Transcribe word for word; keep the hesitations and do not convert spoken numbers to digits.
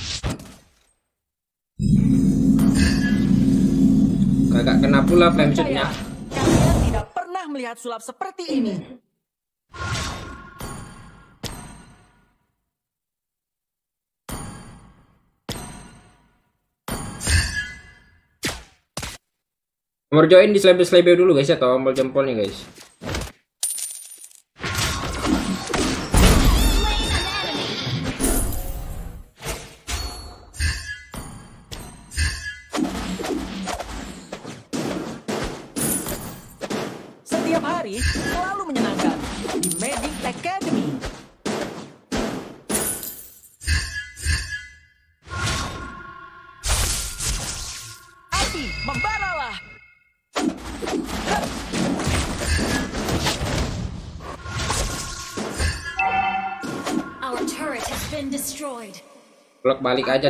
Kagak kena pula flame shootnya. Kalian tidak pernah melihat sulap seperti ini. Nomor join di selebe-selebe dulu guys ya, tombol jempolnya guys. Setiap hari selalu menyenangkan di Magic Academy. Api membaralah. Our turret has been destroyed. Blok balik aja.